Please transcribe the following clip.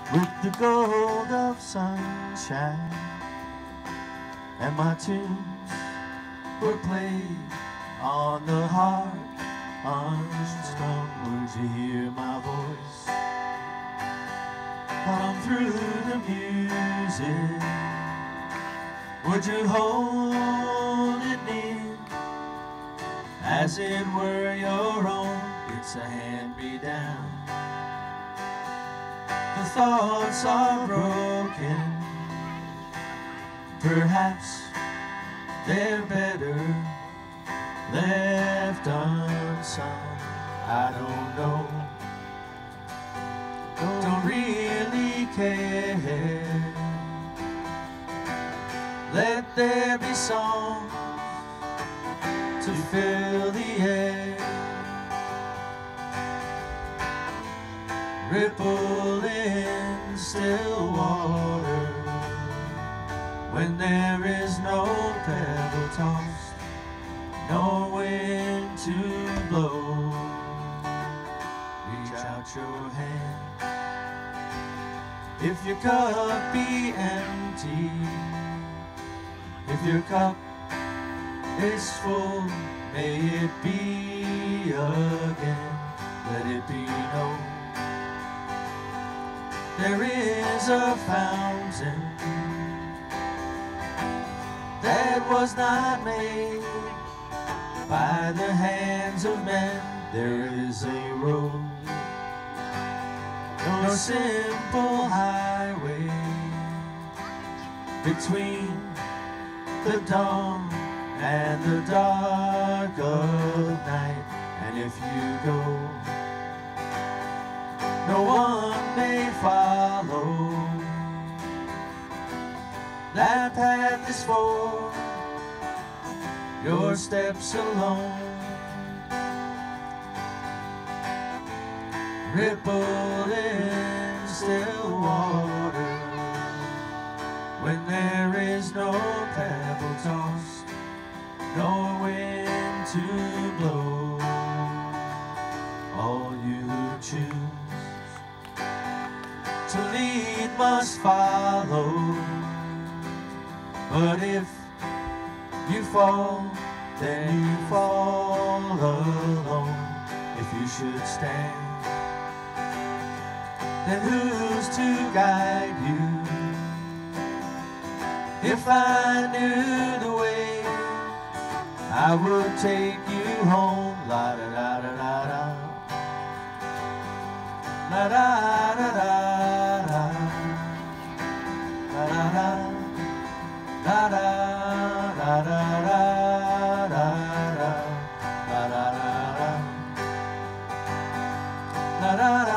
with the gold of sunshine, and my tunes were played on the heart unstrung. Would you hear my voice come through the music? Would you hold it near as it were your own? It's a hand-me-down. The thoughts are broken, perhaps they're better left unsung. I don't know, don't really care. Let there be songs to fill the air, ripple in still water when there is no pebble tossed, no wind to blow. Reach out your hand if your cup be empty. If your cup is full, may it be again. Let it be known there is a fountain that was not made by the hands of men. There is a road, no simple highway between the dawn and the dark of night. And if you go, no one may follow. That path is for your steps alone. Ripple in still water when there is no pebble tossed, no wind to blow. All you choose to lead must follow. But if you fall, then you fall alone. If you should stand, then who's to guide you? If I knew the way, I would take you home. La da da da da da, la da da da da, la da da da da da da da da da da da da da.